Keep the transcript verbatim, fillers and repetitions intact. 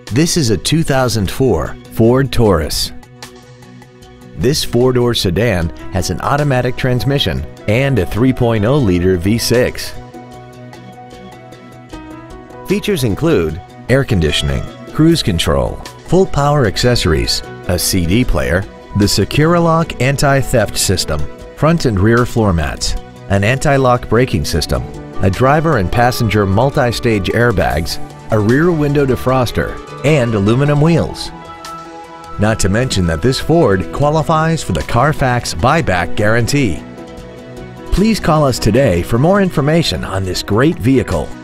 This is a two thousand four Ford Taurus. This four-door sedan has an automatic transmission and a three point oh liter V six. Features include air conditioning, cruise control, full power accessories, a C D player, the SecuriLock anti-theft system, front and rear floor mats, an anti-lock braking system, a driver and passenger multi-stage airbags, a rear window defroster, and aluminum wheels. Not to mention that this Ford qualifies for the Carfax buyback guarantee. Please call us today for more information on this great vehicle.